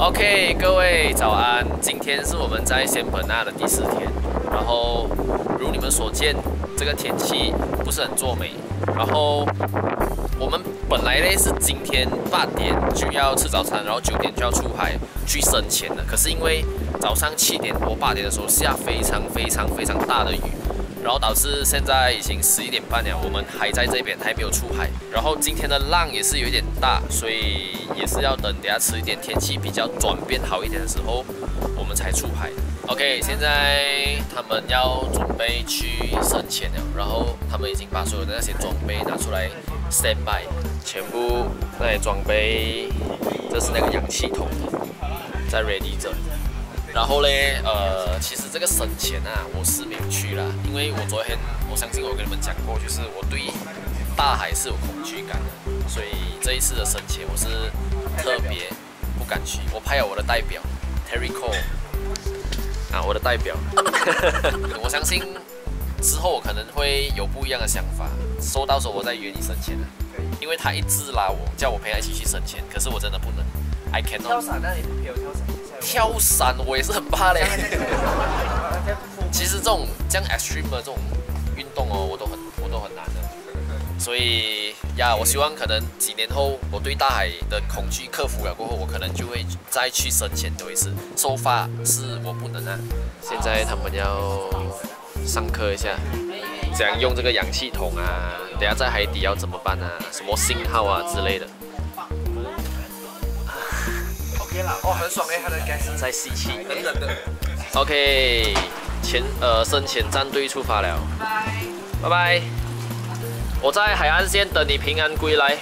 OK， 各位早安！今天是我们在仙本那的第4天，然后如你们所见，这个天气不是很作美。然后我们本来呢是今天8点就要吃早餐，然后9点就要出海去深潜的。可是因为早上7点多8点的时候下非常大的雨，然后导致现在已经11点半了，我们还在这边还没有出海。然后今天的浪也是有一点大，所以也是要等下迟一点天气比较转变好一点的时候，我们才出海。OK， 现在他们要准备去深潜了，然后他们已经把所有的那些装备拿出来 stand by， 全部那些装备，这是那个氧气筒在 ready 着。然后嘞，其实这个深潜啊，我是没有去啦，因为我昨天我相信我跟你们讲过，就是我对大海是有恐惧感的，所以这一次的深潜我是特别不敢去。我派了我的代表 Terry Cole。我的代表，我相信之后我可能会有不一样的想法，到时候我再约你深潜了，因为他一直拉我，叫我陪他一起去深潜，可是我真的不能 ，I cannot。跳伞，那你不陪我跳伞？跳伞我也是很怕嘞。其实这样 extreme 的这种运动哦，我都很难的。所以呀，我希望可能几年后我对大海的恐惧克服了过后，我可能就会再去深潜多一次。So far 是我不能啊。现在他们要上课一下，怎样用这个氧气筒啊？等下在海底要怎么办啊？什么信号啊之类的。OK 啦，很爽哎，他的 gas 在吸气。冷冷的。OK， 深潜战队出发了，拜拜。我在海岸线等你平安归来。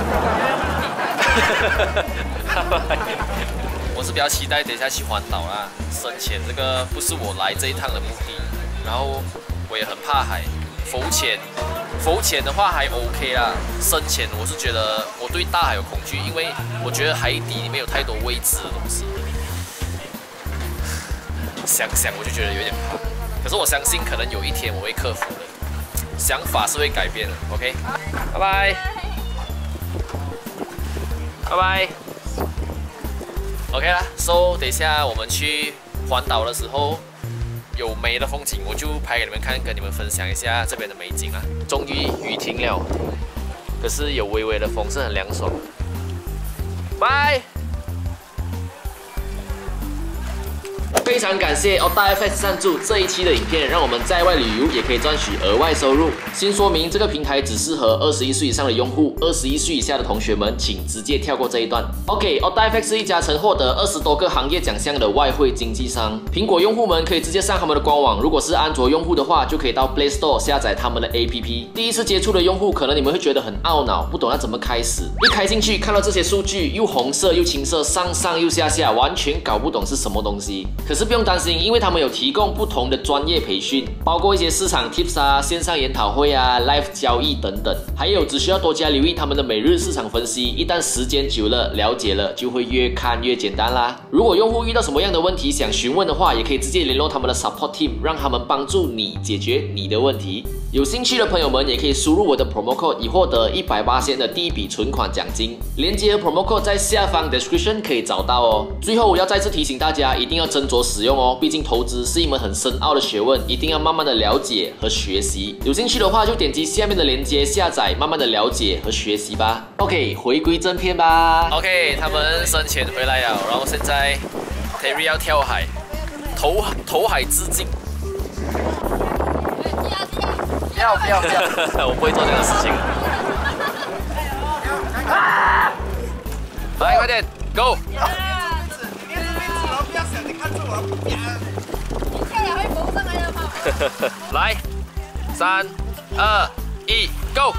我是比较期待等一下去环岛啦，深潜这个不是我来这一趟的目的，然后我也很怕海，浮潜的话还 OK 啦，深潜我是觉得我对大海有恐惧，因为我觉得海底里面有太多未知的东西，想我就觉得有点怕，可是我相信可能有一天我会克服的。想法是会改变的 ，OK， 拜拜，拜拜 ，OK 啦。So， 等一下我们去环岛的时候，有美的风景，我就拍给你们看，跟你们分享一下这边的美景啊。终于雨停了，可是有微微的风，是很凉爽。拜。非常感谢 OttaFX 赞助这一期的影片，让我们在外旅游也可以赚取额外收入。先说明这个平台只适合21岁以上的用户，21岁以下的同学们请直接跳过这一段。OK，OttaFX 是一家曾获得20多个行业奖项的外汇经纪商。苹果用户们可以直接上他们的官网，如果是安卓用户的话，就可以到 Play Store 下载他们的 APP。第一次接触的用户，可能你们会觉得很懊恼，不懂要怎么开始。一开进去看到这些数据，又红色又青色，上又下，完全搞不懂是什么东西。可是不用担心，因为他们有提供不同的专业培训，包括一些市场 tips 啊、线上研讨会啊、live 交易等等，还有只需要多加留意他们的每日市场分析，一旦时间久了了解了，就会越看越简单啦。如果用户遇到什么样的问题想询问的话，也可以直接联络他们的 support team， 让他们帮助你解决你的问题。有兴趣的朋友们也可以输入我的 promo code， 以获得180%的第一笔存款奖金。链接和 promo code 在下方 description 可以找到哦。最后我要再次提醒大家，一定要斟酌使用哦，毕竟投资是一门很深奥的学问，一定要慢慢的了解和学习。有兴趣的话就点击下面的链接下载，慢慢的了解和学习吧。OK， 回归正片吧。OK， 他们深潜回来了，然后现在 Terry 要跳海，投海致敬。不要，我不会做这个事情。来，快点 ，Go！ 来，3、2、1 ，Go！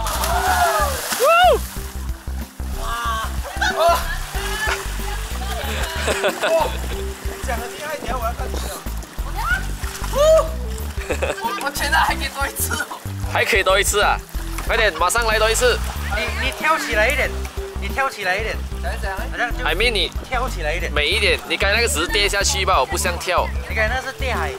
讲的厉害一点，我要看你了。我现在还可以多一次哦，还可以多一次啊！快点，马上来多一次。 你跳起来一点，你跳起来一点，怎样？好像就 I mean 你跳起来一点， 美一点。你刚才那个只是跌下去吧，我不像跳。 你刚才那是跌海。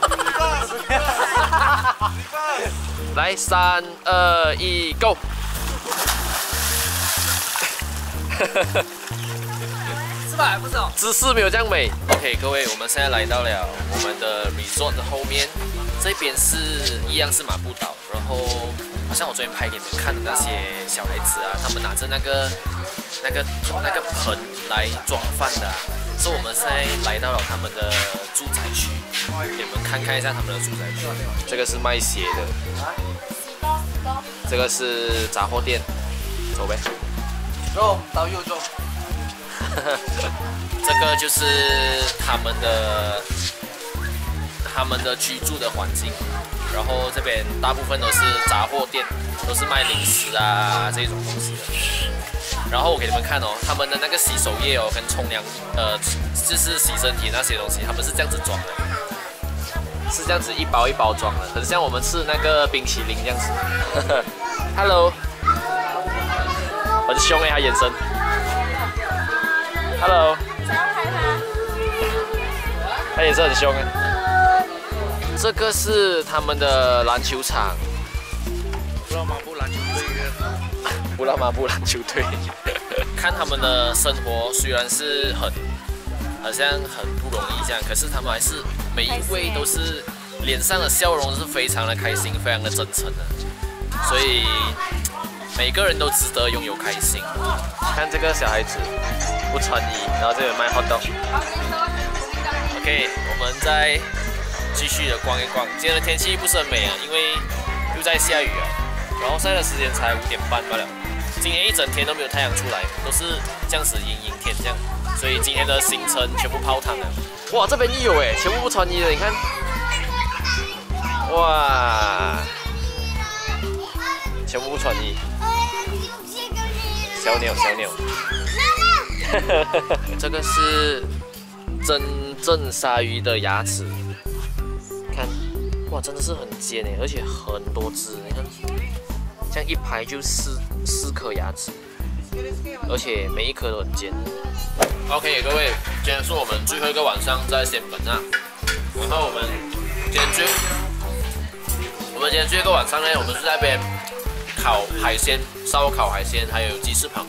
来，3、2、1 ，Go！ 是吧？不是哦。 姿势没有这样美。OK， 各位，我们现在来到了我们的 resort 的后面，这边是一样是马步岛，然后好像我昨天拍给你们看的那些小孩子啊，他们拿着那个盆来装饭的、啊，是我们现在来到了他们的住宅区，给你们看一下他们的住宅区。这个是卖鞋的，这个是杂货店，走呗。 走，到右走。 这个就是他们的居住的环境，然后这边大部分都是杂货店，都是卖零食啊这种东西的。然后我给你们看哦，他们的那个洗手液哦，跟冲凉就是洗身体那些东西，他们是这样子装的，是这样子一包一包装的，很像我们吃那个冰淇淋这样子。Hello， 很凶哎，他眼神。Hello， 他眼神很凶哎。这个是他们的篮球场， 布拉马布篮球队。 布拉马布篮球队。看他们的生活虽然是好像很不容易这样，可是他们还是每一位都是脸上的笑容是非常的开心，非常的真诚的，所以每个人都值得拥有开心。看这个小孩子不穿衣，然后这边卖 hot dog。OK， 我们再继续的逛一逛。今天的天气不是很美啊，因为又在下雨啊。然后现在的时间才5点半罢了。今天一整天都没有太阳出来，都是这样子阴阴天这样，所以今天的行程全部泡汤了。哇，这边也有哎，全部不穿衣的，你看。哇，全部不穿衣。小鸟，小鸟。这个是真正鲨鱼的牙齿，看，哇，真的是很尖哎，而且很多只，你看，这样一排就四颗牙齿，而且每一颗都很尖。OK， 各位，今天是我们最后一个晚上在仙本那，然后我们今天最后一个晚上呢，我们是在那边烤海鲜、烧烤海鲜，还有鸡翅膀。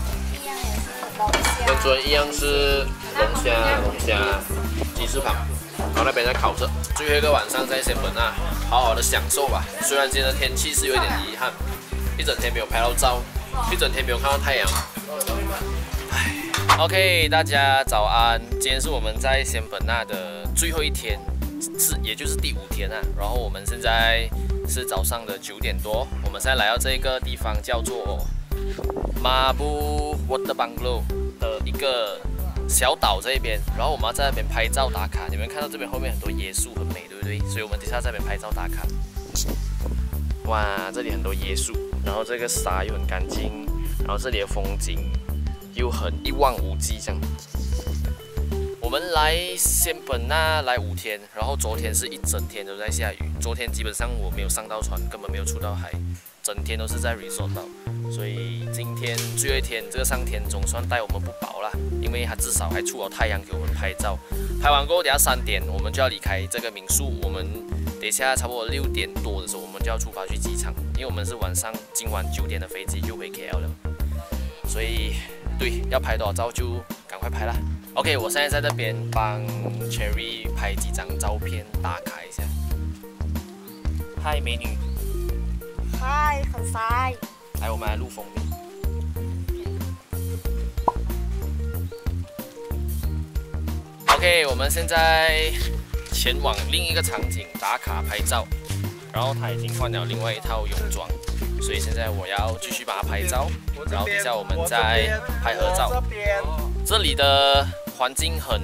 跟昨天一样是龙虾、鸡翅膀，然后那边在烤着。最后一个晚上在仙本那，好好的享受吧。虽然今天的天气是有点遗憾，一整天没有拍到照，一整天没有看到太阳。OK， 大家早安。今天是我们在仙本那的最后一天，也就是第5天啊。然后我们现在是早上的9点多，我们现在来到这个地方叫做Mabu Water Bungalow 的一个小岛这边，然后我们要在那边拍照打卡。你们看到这边后面很多椰树，很美，对不对？所以我们等下在那边拍照打卡。哇，这里很多椰树，然后这个沙又很干净，然后这里的风景又很一望无际这样。我们来仙本那来5天，然后昨天是一整天都在下雨。昨天基本上我没有上到船，根本没有出到海，整天都是在 resort 岛。所以今天最后一天，这个上天总算待我们不薄啦，因为它至少还出了太阳给我们拍照。拍完过后，等下3点我们就要离开这个民宿。我们等一下差不多6点多的时候，我们就要出发去机场，因为我们是今晚9点的飞机就回 KL 了。所以对，要拍多少照就赶快拍啦。OK， 我现在在这边帮 Cherry 拍几张照片打卡一下。嗨，美女。 嗨，很晒。 来，我们来录封面。OK， 我们现在前往另一个场景打卡拍照，然后他已经换了另外一套泳装，所以现在我要继续把它拍照，然后等下我们再拍合照。这里的环境很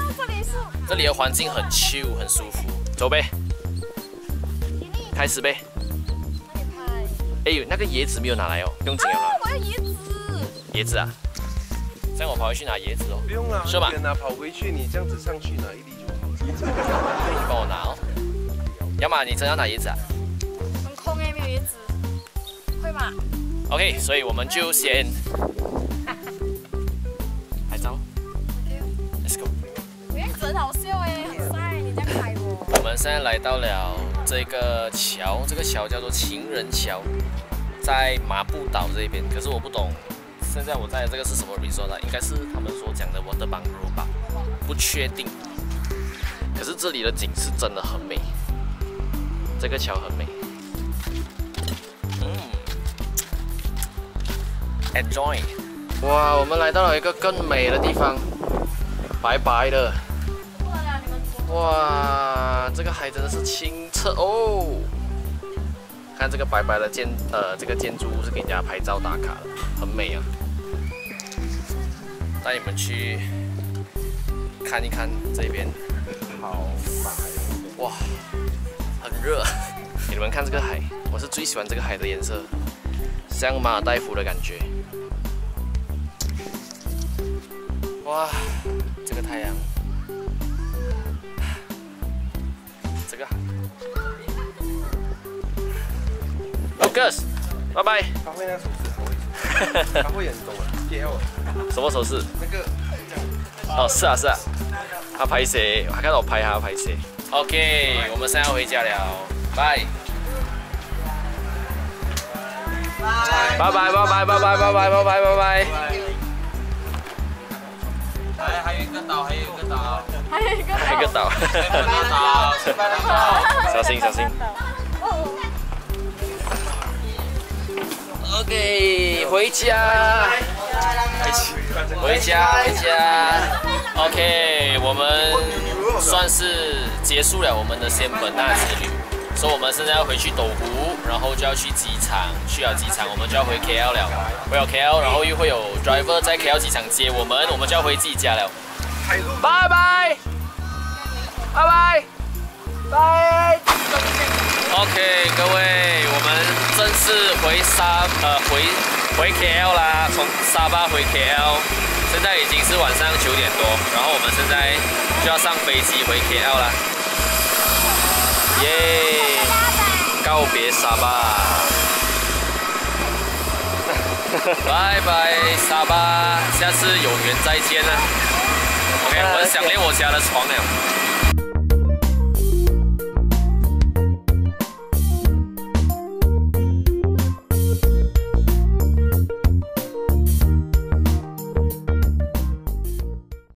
chill， 很舒服。走呗，开始呗。哎呦，那个椰子没有拿来哦，不用紧了啦。 我要椰子。 椰子啊，这样我跑回去拿椰子哦。 不用了， 是吧？ 跑回去，你这样子上去拿1粒就好。 你帮我拿哦。要么你真要拿椰子啊？ 很空哎，没有椰子，会吗 ？OK， 所以我们就先拍照。Let's go。 椰子很好笑哎，很晒，你这样拍我。 我们现在来到了这个桥，这个桥叫做情人桥，在马步岛这边。可是我不懂现现在我在的这个是什么 resort 啊？应该是他们所讲的 water bungalow 吧，不确定。可是这里的景是真的很美，这个桥很美。Enjoy。哇，我们来到了一个更美的地方，白白的。哇，这个海真的是清澈哦。看这个白白的这个建筑物是给人家拍照打卡的，很美啊。带你们去看一看这边，好白，哇，很热。给你们看这个海，我是最喜欢这个海的颜色，像马尔代夫的感觉。哇，这个太阳，这个海。Lucas， 拜拜。 他会那手势，他会很懂啊，给我。 什么手势？ 那个。 哦，是啊是啊。他拍谁？我看到我拍他拍谁。OK， 我们现在要回家了，拜。拜拜拜拜拜拜拜拜拜拜拜拜。 还有一个岛，还有一个岛， 还有一个还有一个岛。小心小心。OK， 回家。回家。OK， 我们算是结束了我们的仙本那之旅，所以我们现在要回去斗湖，然后就要去机场，去了机场我们就要回 KL 了，回了 KL， 然后又会有 driver 在 KL 机场接我们，我们就要回自己家了。拜拜，拜拜，拜。OK， 各位，我们正式回 KL 啦，从沙巴回 KL， 现在已经是晚上9点多，然后我们现在就要上飞机回 KL 啦，耶！告别沙巴，拜拜沙巴，下次有缘再见啦。OK， 我很想念我家的床了。